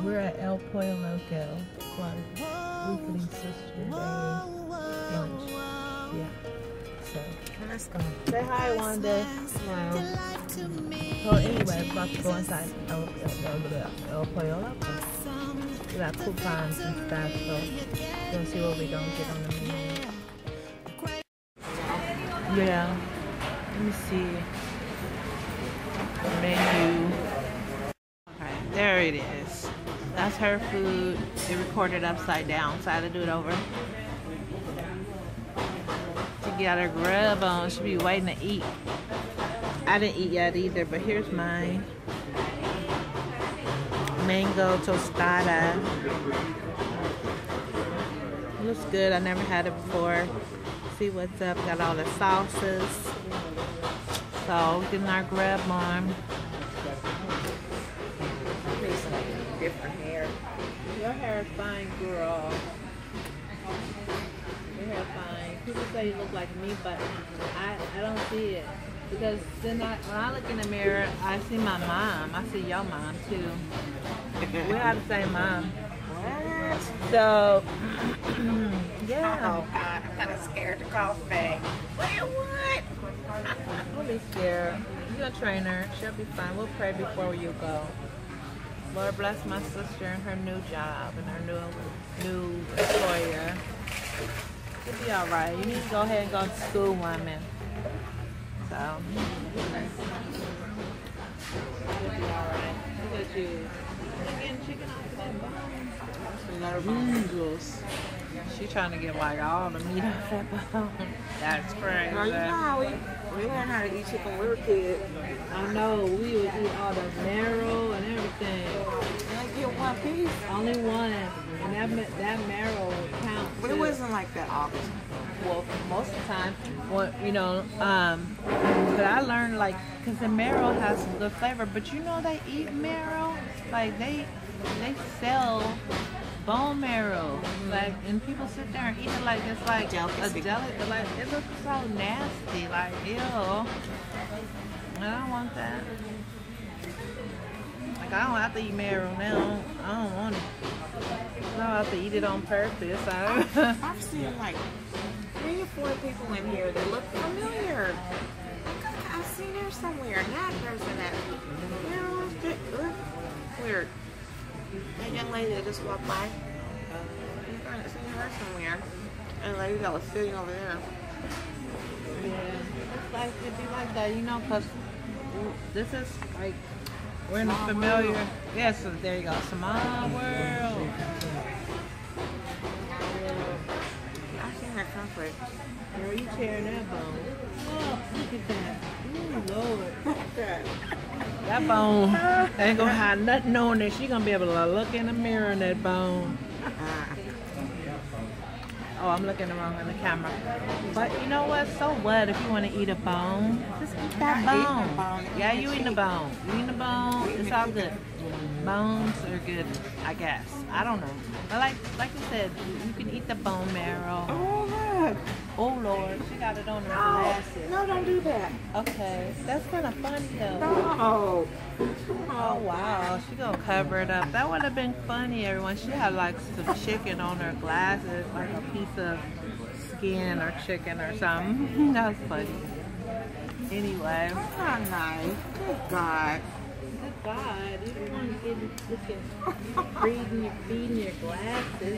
We're at El Pollo Loco for our weekly sister day lunch. Yeah. So let's go. Say hi, Wanda. Wow. So anyway, about to go inside El Pollo Loco. We got coupons and stuff, so we'll see what we don't get on the menu. Yeah. Let me see. Menu. Okay, there it is. That's her food. It recorded upside down, so I had to do it over. She got her grub on. She be waiting to eat. I didn't eat yet either, but here's mine. Mango tostada. It looks good. I never had it before. See what's up. Got all the sauces. So we're getting our grub on. Different hair. Your hair is fine, girl. Your hair is fine. People say you look like me, but I don't see it. Because then when I look in the mirror, I see my mom. I see your mom too. We have the same mom. What? So, yeah. Oh God, I'm kind of scared to call back. What? Don't be scared. You're a trainer. She'll be fine. We'll pray before you go. Lord bless my sister and her new job and her new employer. It'll be all right. You need to go ahead and go to school, woman. So it'll be all right. Look at you. You're getting chicken off of that bone. She trying to get like all the meat off that bone. That's crazy. Girl, you know how we learned how to eat chicken when we were kids. I know, we would eat all the marrow and everything. And I get one piece. Only one, and that marrow would count. But it wasn't like that all the time. Well, most of the time, well, you know, but I learned like, cause the marrow has some good flavor. But you know they eat marrow, like they sell bone marrow, like, and people sit there and eat it like it's like a delicacy. Like it looks so nasty, like ew. I don't want that. Like I don't have to eat marrow now. I don't want it. I don't have to eat it on purpose. I've seen like 3 or 4 people in here that look familiar. I've seen her somewhere. That person that, you know, weird. That young lady that just walked by. I've seen her somewhere. And the lady that was sitting over there. Yeah, it's like it'd be like that, you know, cause this is like we're in a familiar. World. Yeah, so there you go, small world. I've seen her comfort. Girl, you tearing that bone. Oh, look at that. Ooh, Lord. That bone ain't gonna have nothing on it. She gonna be able to look in the mirror in that bone. Oh, I'm looking wrong on the camera. But you know what? So what if you want to eat a bone? Just eat that bone. Yeah, you eating the bone. You eating the bone. It's all good. Bones are good, I guess. I don't know. But like you said, you can eat the bone marrow. Oh, look. Oh, Lord. She got it on her glasses. No, don't do that. Okay. That's kind of funny, though. No. Oh, wow. She gonna cover it up. That would have been funny, everyone. She had like some chicken on her glasses, like a piece of skin or chicken or something. That was funny. Anyway. That's not nice. Good God. Good God. You don't want to get feeding your glasses.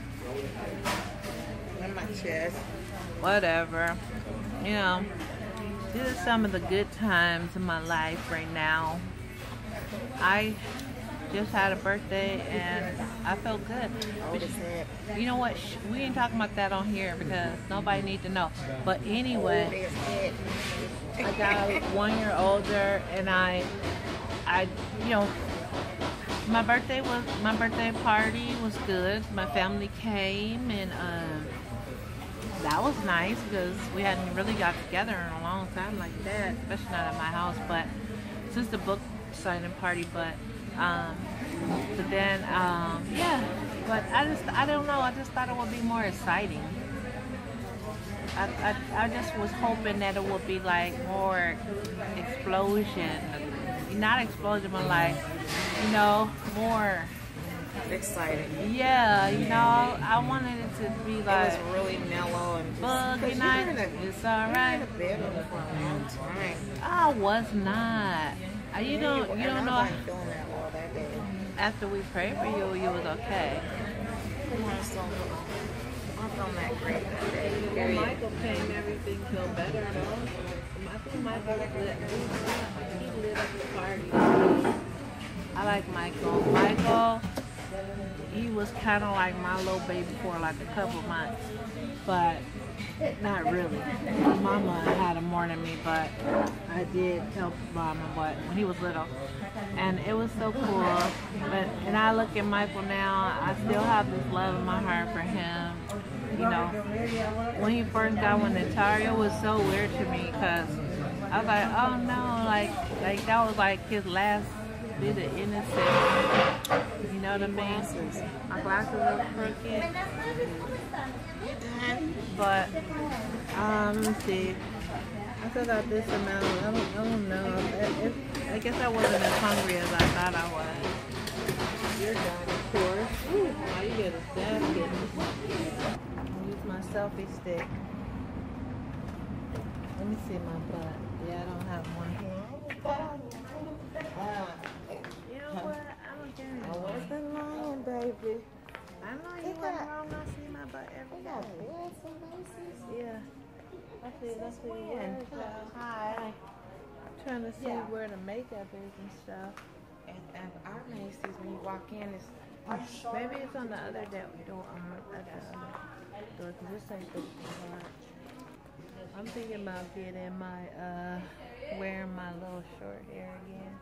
In my chest. Whatever. You know, these are some of the good times in my life right now. I just had a birthday and I felt good. But you know what? We ain't talking about that on here because nobody needs to know. But anyway, I got 1 year older and I, you know, my birthday party was good. My family came and that was nice because we hadn't really got together in a long time like that, especially not at my house. But since the book signing party, but then yeah. But I don't know. I just thought it would be more exciting. I just was hoping that it would be like more explosion, not explosion, but like, you know, more exciting. Yeah, you know, I wanted it to be like It was really mellow and just, buggy night. It's alright. in a bedroom for a long time. I was not. You don't I know. wasn't feeling that well that day. After we prayed for you, you was okay. I was feeling that great that day. When Michael came, everything felt better, though. I think Michael lit up the party. I like Michael. Michael, he was kind of like my little baby for like a couple months, but not really. Mama had him more than me, but I did help Mama, but when he was little. And it was so cool. And I look at Michael now, I still have this love in my heart for him. You know, when he first got with Natalia, it was so weird to me because I was like, oh no, like that was like his last bit of innocence. You know what I mean? My glasses look crooked. But, let me see. I still got this amount. I don't know. I guess I wasn't as hungry as I thought I was. You're done, of course. Ooh, now you get a basket. Use my selfie stick. Let me see my butt. Yeah, I don't have one. You know what? I don't care anymore. I wasn't lying, baby. I know you went wrong. I see my butt every day. Yeah. Let's see where it's at. Hi. I'm trying to see where the makeup is and stuff. At our Macy's, when you walk in, it's Maybe it's on the other door. At the other door, because this ain't the part. I'm thinking about getting my, wearing my little short hair again.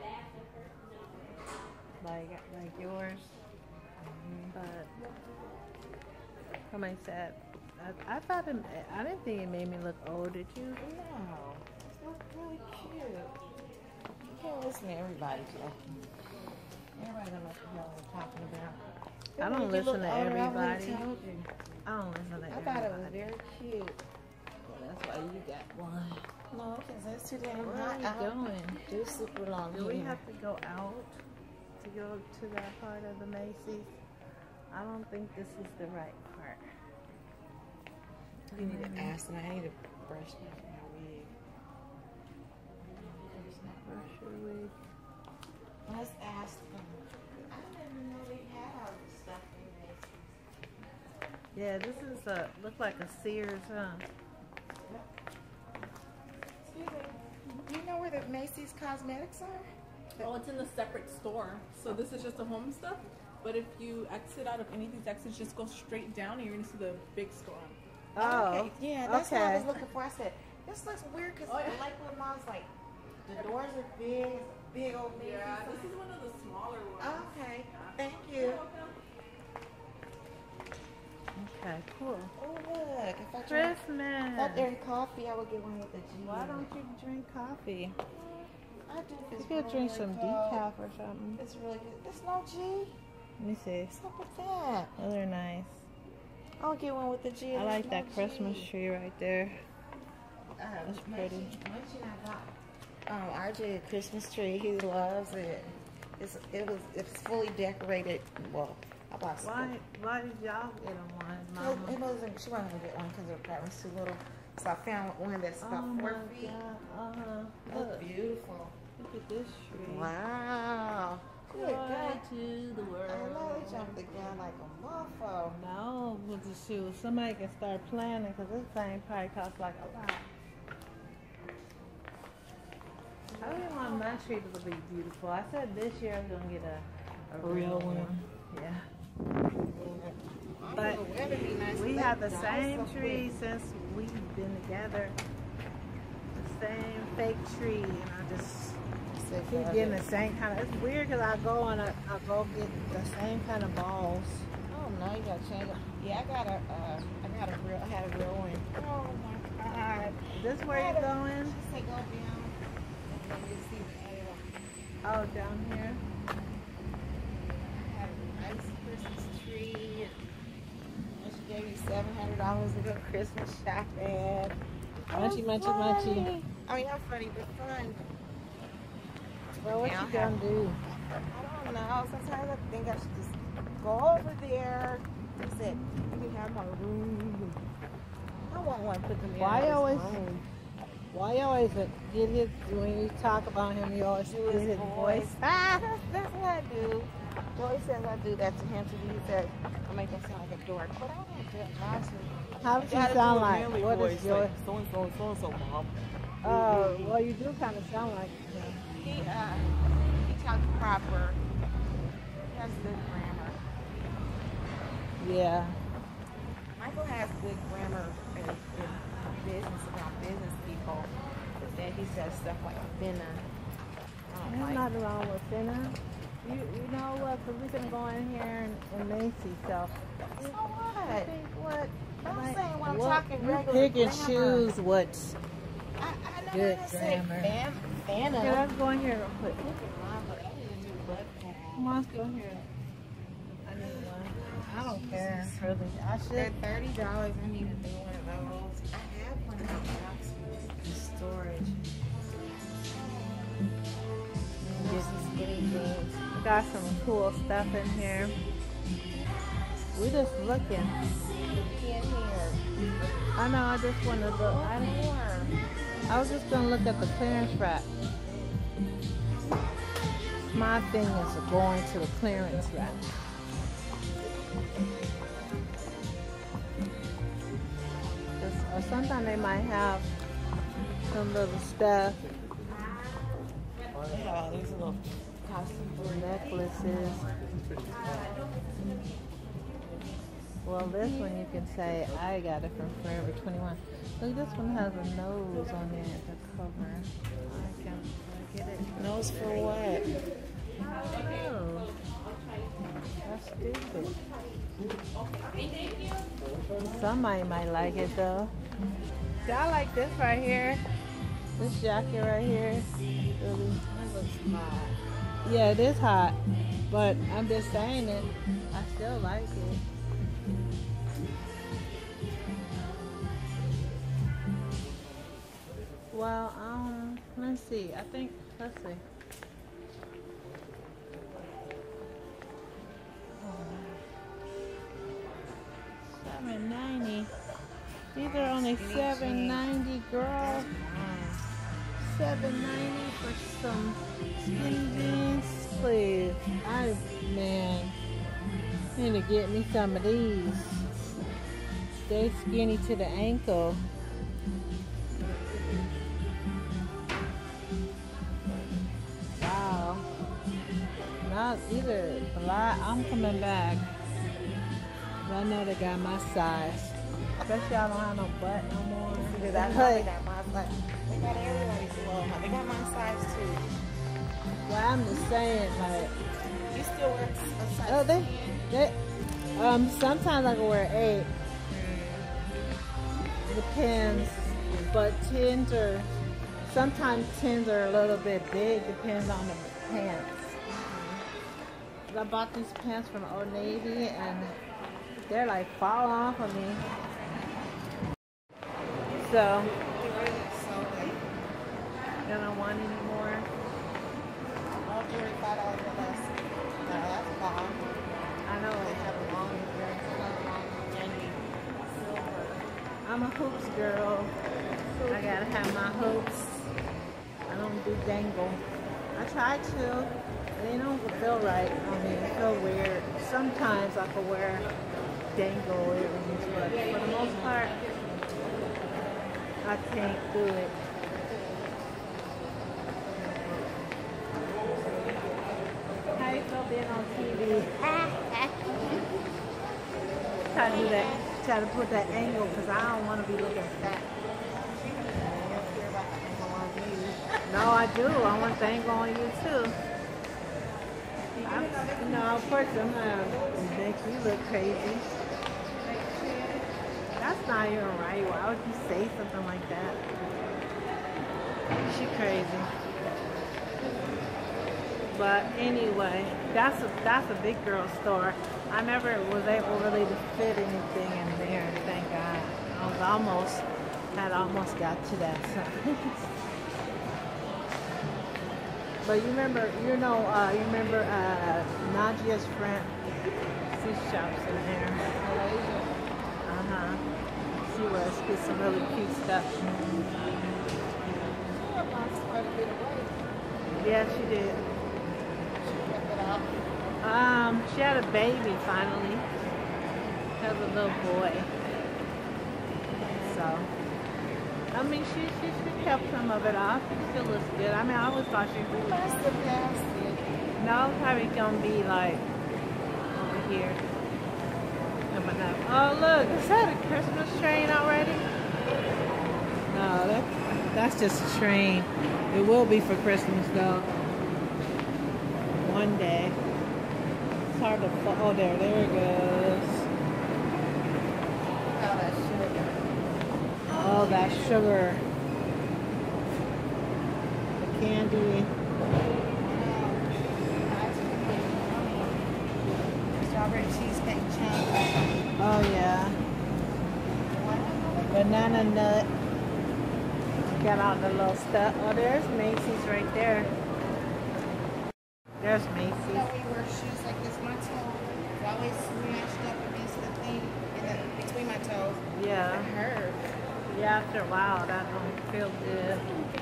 Like yours. But, somebody said, I thought I didn't think it made me look old, did you? no. It's not really cute. You can't listen to everybody, Jackie. Everybody don't know what the hell they're talking about. I don't listen to everybody. I don't listen to everybody. I thought it was very cute. Well, that's why you got one. No, because it's too damn Where hot. are you going? Do super long Do we hair. have to go out to go to that part of the Macy's? I don't think this is the right part. You need to ask them. I need to brush my wig. Brush your wig. Let's ask them. I didn't even know they had all this stuff in Macy's. Yeah, this is look like a Sears, huh? Excuse me. Do you know where the Macy's cosmetics are? Oh, it's in a separate store. So this is just the home stuff. But if you exit out of any of these exits, just go straight down and you're going to see the big store. Oh, okay. Yeah, that's what I was looking for. I said, this looks weird because like when I was like, the doors are big, big old Macy's. Yeah, this is one of the smaller ones. Okay, thank you. Okay, cool. Oh look, if I Christmas. drink coffee, I would get one with the G. Why don't you drink coffee? I do. You could drink some decaf or something. It's really good. There's no G. Let me see. What's up with that? Oh, they're nice. I'll get one with the G. I like that Christmas tree right there. That's pretty. Munchie and I got RJ a Christmas tree. He loves it. It's fully decorated. Well, I bought some. Why did y'all get him one, Mama? She wasn't gonna get one because her apartment's too little. So I found one that's about 4 feet. Look, That's beautiful. look at this tree. Wow. Good Joy God. to the world. I know they jumped the gun like a mofo. No, but the shoe. Somebody can start planning because this thing probably costs like a lot. I really want my tree to be beautiful. I said this year I was gonna get a real one. Yeah. But we have the same tree since we've been together. The same fake tree, and I just keep getting the same kind of. It's weird because I go and I go get the same kind of balls. Oh no, you gotta change it. Yeah, I had a real one. Oh my God. Is this where you're going? She said go down, and then you see the arrow. Oh, down here. I had a nice Christmas tree. And she gave me $700 to go Christmas shopping. Munchy, munchy, munchy. I mean, not funny, but fun. Well, what you gonna do? I don't know. Sometimes I think I should just go over there. He said, you can have my room. I wouldn't want to put them in his room. Why you always get his, when you talk about him, you always do his voice? That's what I do. Joey says I do that to him too. He says I make him sound like a dork. But I don't do it. How does he sound like? What is your... So-and-so, Mom. Oh, well, you do kind of sound like him. He talks proper. He has good grammar. Yeah. Michael has good grammar in business about business people. But then he says stuff like finna. There's nothing wrong with finna. You know what? Because we can go in here and Macy, so. So what? What? I'm saying when I'm talking regular pick and grammar. choose what's I know good how to say grammar. Fanna. Okay, let's go in here real quick. Come on, let's go in here. I need one. I don't care. Really, I should. They're $30. I need to do one of those. I have one of those boxes. Storage. Get some skinny jeans. We got some cool stuff in here. We just looking. In here. I know. I just want to look. I was just gonna look at the clearance rack. My thing is going to the clearance rack. Or sometimes they might have some little stuff. Yeah, these little costume Necklaces. Well, this one you can say, I got it from Forever 21. Look, this one has a nose on it, the cover. I can't get it. Nose for what? Oh, that's stupid. Somebody might like it though. See, I like this right here. This jacket right here. Really. That looks hot. Yeah, it is hot, but I'm just saying it. I still like it. Well, let's see. Let's see. $7.90. These are only $7.90, girl. $7.90 for some skinny jeans, please. Man, I need to get me some of these. Stay skinny to the ankle. Wow. Now either black. I'm coming back. I know they got my size. Especially I don't have no butt no more. Because I know they got my size. They got everybody's clothes. They got my size too. Well, I'm just saying, like. You still wear a size? Oh, they sometimes I can wear 8. Depends, but sometimes 10s are a little bit big. Depends on the pants. I bought these pants from Old Navy and they're like falling off of me. So, you don't want any more? All $45 or less. No, that's long. I know. They have long silver. I'm a hoops girl. I gotta have my hoops. I don't do dangle. I try to. They don't feel right on me. They feel weird. Sometimes I can wear dangle earrings, but for the most part, I can't do it. How you feel being on TV? Try to do that. Try to put that angle because I don't want to be looking fat. No, I do. I want the angle on you too. Of course I'm gonna make you look crazy. That's not even right. Why would you say something like that? She crazy. But anyway, that's a big girl store. I never was able really to fit anything in there, thank God. I almost got to that size. But you remember, you remember Najia's friend? She shops in there. She was get some really cute stuff. Yeah, she did. She had a baby finally. She has a little boy. So, I mean, she kept some of it off. It still looks good. I mean, I always thought she would. No, it's probably gonna be like over here. Coming up. Oh, look, is that a Christmas train already? No, that's just a train. It will be for Christmas though. One day. It's hard to oh, there it goes. Oh, that sugar. The candy. Strawberry cheesecake chunk. Oh, yeah. Banana nut. Got all the little stuff. Oh, there's Macy's right there. There's Macy's. You know, we wear shoes like this. My toe is always smashed up against the thing between my toes. Yeah. It hurts. Yeah, after a while, that don't feel good.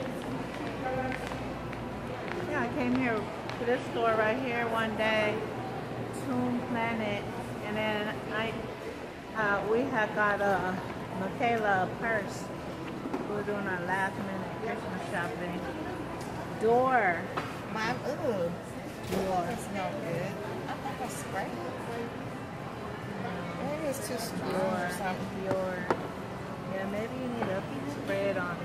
Yeah, I came here to this store right here one day, Toon Planet, and then we had got Michaela a purse. We were doing our last minute Christmas shopping. Door. Door. That's no good. I think I sprayed it. Maybe it's too strong or something. Yeah, maybe you need to spray it on.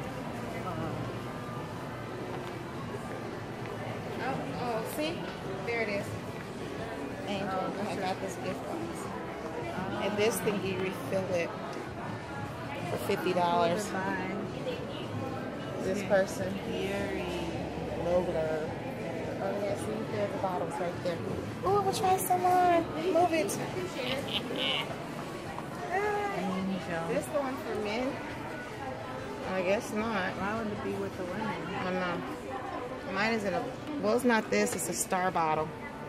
Oh, see? There it is. Angel, I got this gift box. And this thing, you refill it for $50. This person. Logo. Oh, yeah, see, there's the bottles right there. Oh, we'll try some more. Move it. This the one for men? I guess not. Why would it be with the women? I don't know. Mine is in a, well, it's not this, it's a star bottle.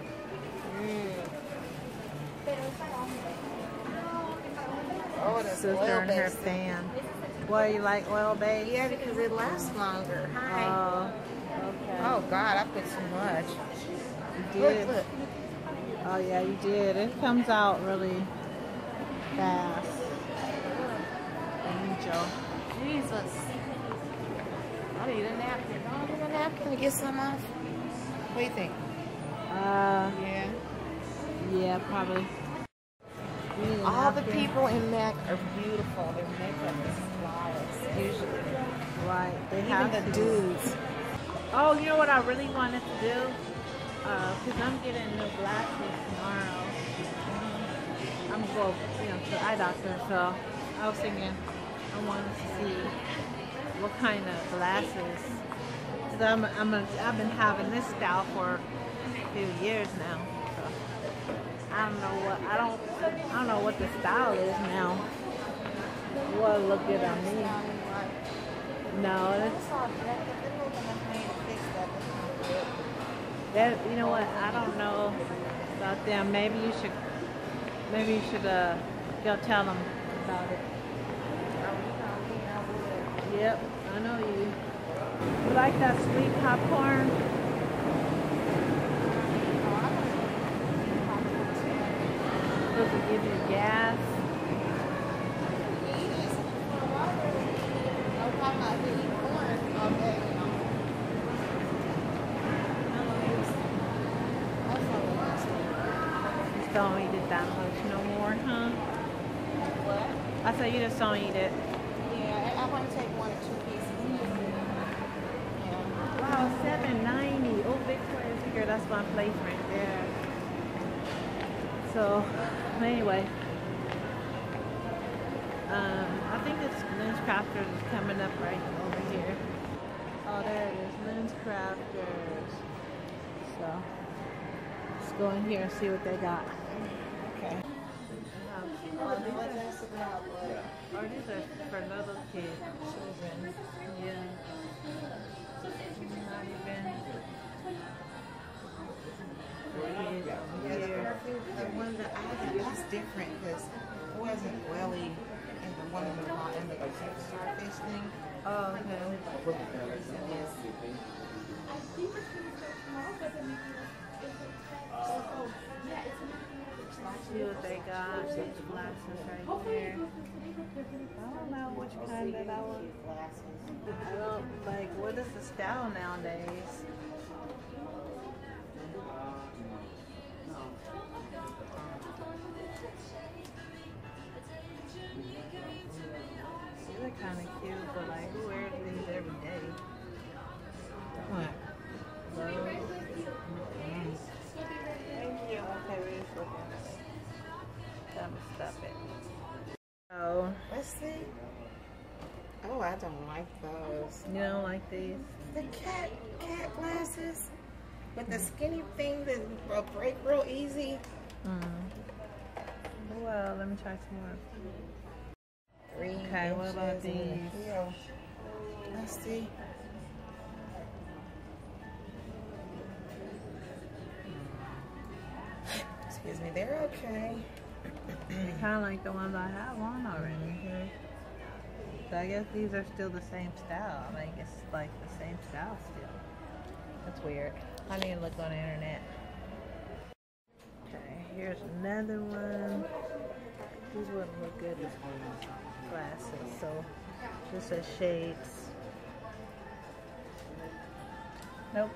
Oh, that's Sister and her fan. What, you like oil-based? Yeah, because it lasts longer. Hi. Oh, okay. Oh, God, I put too much. You did? Look. Oh, yeah, you did. It comes out really fast. Angel. Jesus. I need a napkin. Don't I need a napkin to get some off? What do you think? Yeah. Yeah, probably. All the people in MAC are beautiful. Their makeup is flawless, usually. Right. They Even have the to. dudes. Oh, you know what I really wanted to do? Because I'm getting new glasses tomorrow. I'm going to go, to the eye doctor. So I was thinking I wanted to see what kind of glasses. Because I've been having this style for a few years now. So I don't know what the style is now. What look good on me? No, that, you know what? I don't know about them. Maybe you should go tell them about it. Yep, I know you. You like that sweet popcorn? Supposed to give you gas. Don't eat it that much no more, huh? What? I said you just don't eat it. Yeah, I want to take 1 or 2 pieces. Yeah. Wow, $7.90. Oh, big square figure. That's my place right there. So, anyway, I think it's Lens Crafters is coming up right over here. Oh, there it is, Lens Crafters. So, let's go in here and see what they got. Okay. Oh, these are for little kids. Children. Yeah. Not even. Yeah, the one that I had, that's different because it wasn't welly and the one in the starfish thing. Oh, okay. See what they got. These glasses right here. I don't know which kind that I want. I don't like. What is the style nowadays? These are kind of cute, but like, who wears these every day? What? Those. Thank you. Okay, we're just looking at it. Time to stop it. Oh, Let's see. Oh, I don't like those. you don't like these? The cat glasses with the skinny thing that will break real easy. Well, let me try some more. Okay, what about these? Let's see. Excuse me, they're okay. They're kind of like the ones I have on already. So I guess these are still the same style. I mean, it's like the same style still. That's weird. I need to look on the internet. Okay, here's another one. These wouldn't look good as glasses, so this is shades. Nope.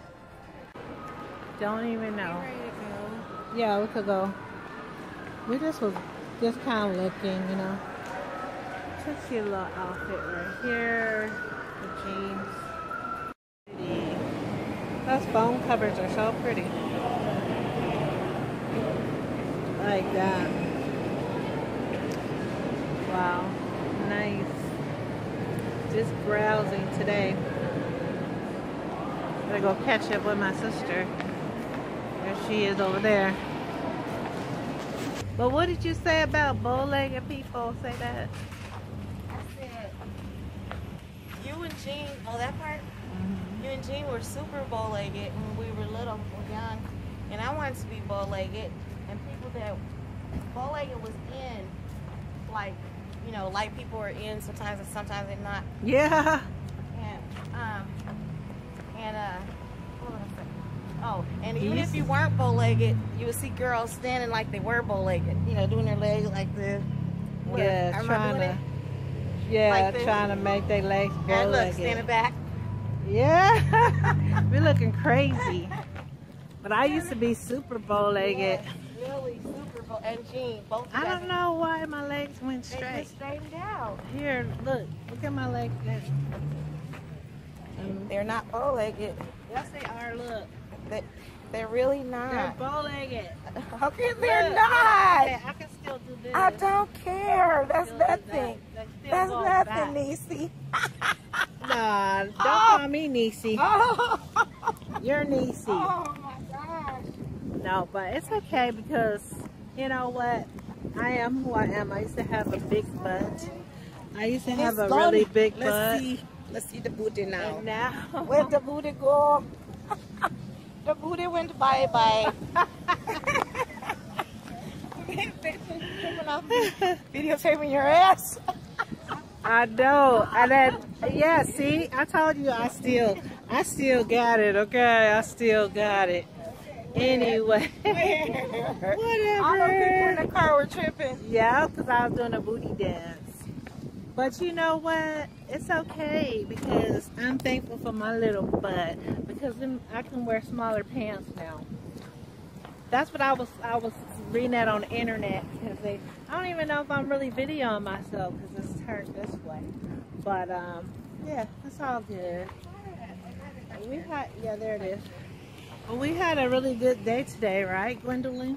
Don't even know. Ready to go? Yeah, we could go. We just was just kind of looking, you know. Such a cute little outfit right here. The jeans. Those phone covers are so pretty. Like that. Wow. Nice. Just browsing today. Gotta go catch up with my sister. There she is over there. But what did you say about bow-legged people? Say that. I said, you and Jean, oh, that part? You and Jean were super bow-legged when we were little, or young, and I wanted to be bow-legged, and people that bow-legged was in, like, you know, light people are in sometimes and sometimes they're not. Yeah. What was I saying? Oh, and even if you weren't bow-legged, you would see girls standing like they were bow-legged, you know, doing their legs like this. Yeah, Am I trying doing to. it? Yeah, Like this? trying to make their legs And look, bow-legged. standing back. Yeah. We're looking crazy. But I used to be super bow-legged. Yes, really super bow. And Jean, both of I them. don't know why my legs went They straight. just straightened out. Here, look at my legs. They're not bow-legged. Yes, they are. Look, They're really they're not. bow-legged. Okay, they're Look, not. okay, I can still do this. I don't care. That's Still do that. nothing. They still That's go nothing, back. Niecy. Nah, don't call me Niecy. Oh. You're Niecy. Oh my gosh. No, but it's okay because you know what? I am who I am. I used to have a big butt. I used to have a really big butt. Let's see the booty now. And now, Where'd the booty go? The booty went bye-bye. Videotaping your ass. I know. And then, yeah, see, I told you I still got it, okay? I still got it. Anyway, Whatever. whatever. All those people in the car were tripping. Yeah, because I was doing a booty dance. But you know what? It's okay because I'm thankful for my little butt because then I can wear smaller pants now. That's what I was reading that on the internet because I don't even know if I'm really videoing myself because it's turned this way. But yeah, it's all good. Yeah, there it is. Well, we had a really good day today, right, Gwendolyn?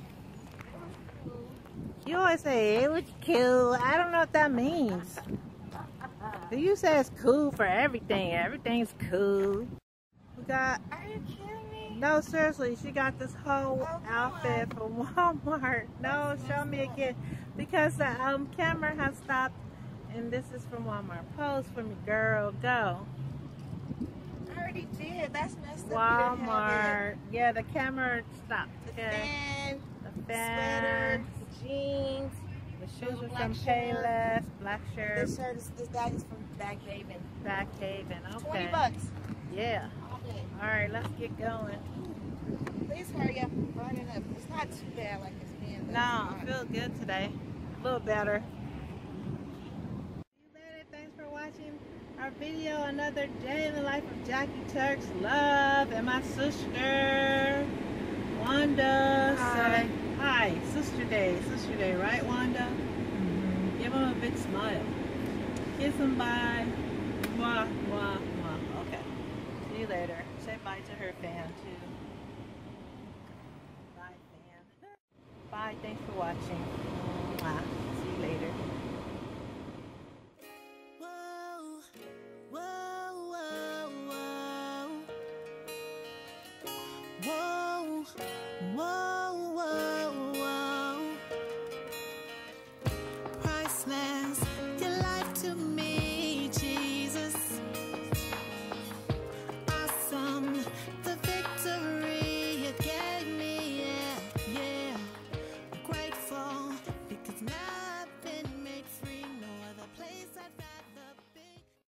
You always say, it was cool. I don't know what that means. You say it's cool for everything. Everything's cool. We got... Are you kidding me? No, seriously, she got this whole outfit from Walmart. No, show me again. Because the camera has stopped. And this is from Walmart. Pose for me, girl. Go. I already did. That's messed Walmart. Yeah, the camera stopped. The Okay. fan, The sweater, fan. the jeans. The shoes are black from shirt. Payless. Black shirt. This shirt is that is from Backhaven. Backhaven. Okay. $20. Yeah. All day. All right, let's get going. Please hurry up and burn it up. It's not too bad like it's been. No, I feel good today. A little better. See you later. Thanks for watching our video. Another day in the life of Jackie Turks. Love. And my sister, Wanda. Hi. Say hi. Sister Day. Sister Day, right, Wanda? Give him a big smile. Kiss him bye. Mwah, mwah, mwah. Okay. See you later. Say bye to her fan, too. Bye, fan. Bye. Thanks for watching. Mwah. See you later. Whoa, whoa, whoa, whoa. Whoa.